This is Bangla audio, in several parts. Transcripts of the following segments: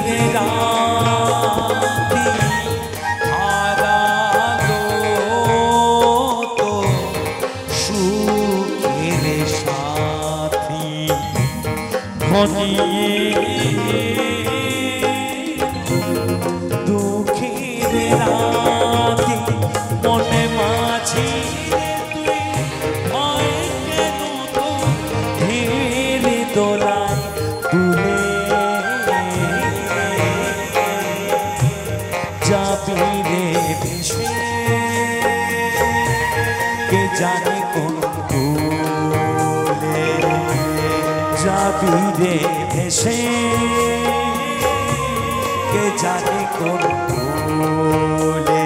রাতি হারালো তো সুখের সাথী ঘনিয়ে দুঃখের রাতি মনে মাঝি দোলায় তুলে যাবি রে ভেসে কে জানে কোন কুলে যাবি রে ভেসে কে জানে কোন কুলে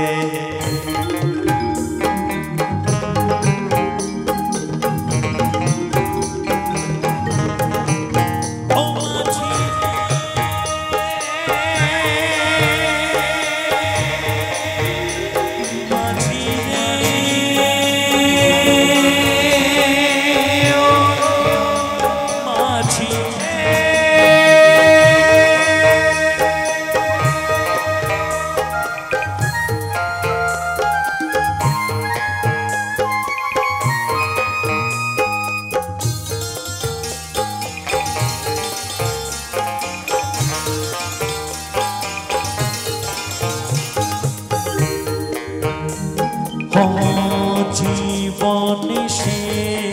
জীবন সে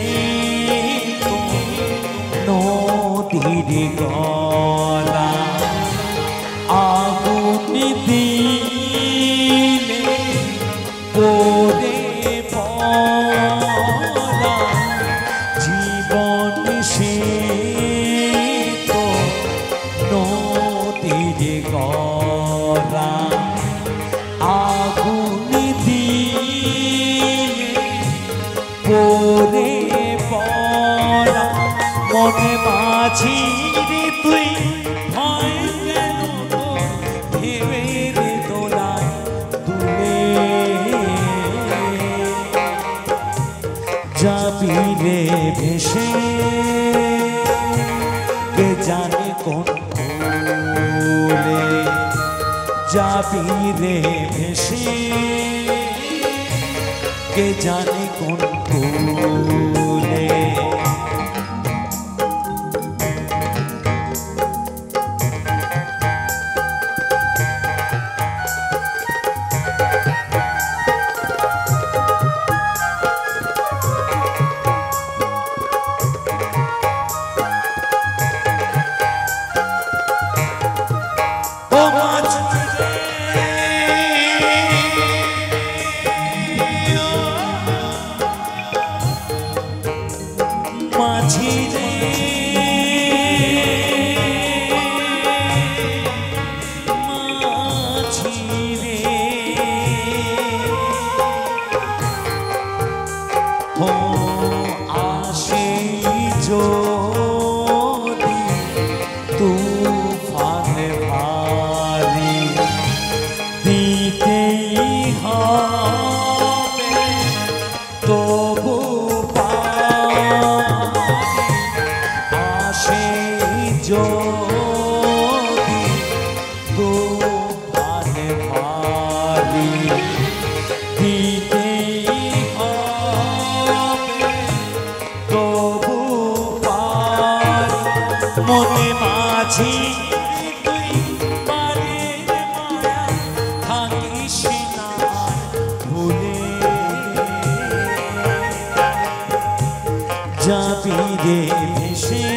নদীর গলা আগুন দিলে পড়ে পলা জীবন সে নদীর গলা আগুন পরে পড়া মনে মাঝি রে তুই ভয় কেন ভেবে রে দোলায় তুলে যাবি রে ভেসে কে জানে কোন কুলে যাবি রে ভেসে কে জানে কোন কুলে মাঝি রে মাঝি রে ও আসে যদি তুফান ভারী দিতেই হবে তবু যদি তুফান ভারী দিতেই হবে তবু পারি মনে মাঝি তুই পারের মায়া থাকিস না ভুলে যাবি রে ভেসে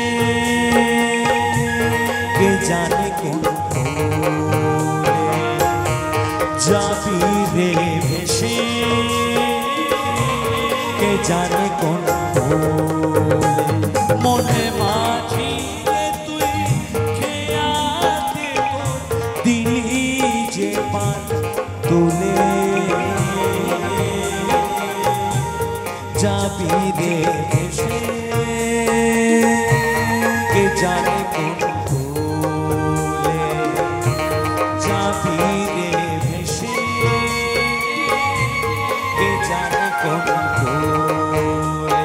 কে জানে কোন কুলে যাবি রে ভেসে কে জানে কোন কুলে মনে মাঝি তুই খেয়াতে দিলি যে পান তুলে যাবি রে ভেসে কে জানে কোন কুলে যাবি রে ভেসে কে জানে কোন কুলে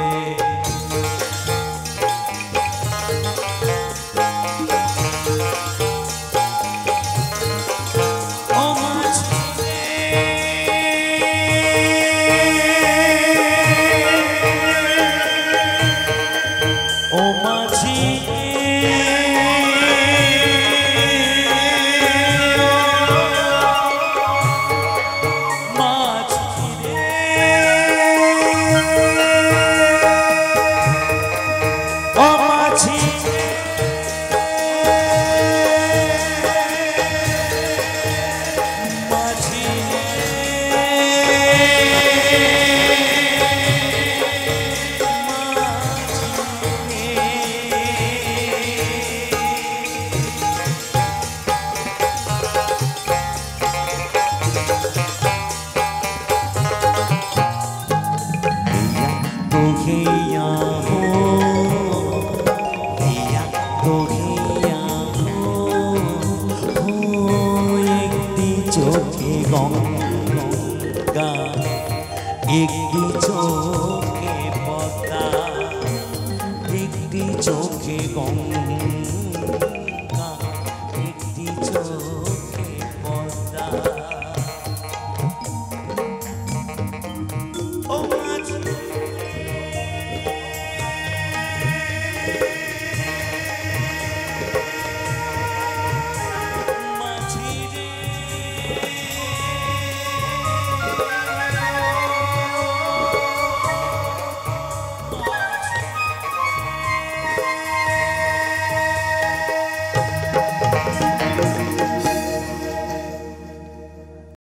চোখে গঙ্গা, একটি চোখে পদ্মা, একটি চোখে গঙ্গা,